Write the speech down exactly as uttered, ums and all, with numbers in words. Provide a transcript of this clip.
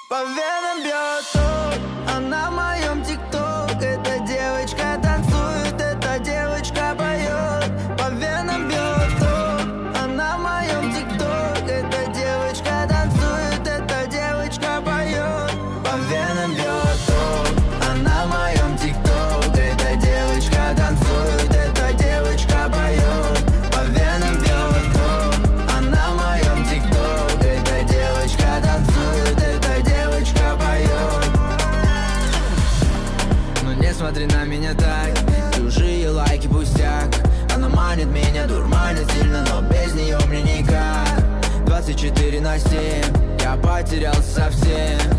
По венам бьет ток, она в моем тикток. Эта девочка танцует, эта девочка поет. По венам бьет ток, она в моем тикток. Эта девочка танцует, эта девочка поет. По венам бьет ток, она в моем тикток. Эта девочка танцует, эта девочка поет. По венам бьет ток, она в моем тикток. Эта девочка танцует, эта девочка поет. Но не смотри на меня так, чужие лайки пустяк. Она манит меня, дурманит сильно, но без нее мне никак. Двадцать четыре на семь, я потерялся совсем.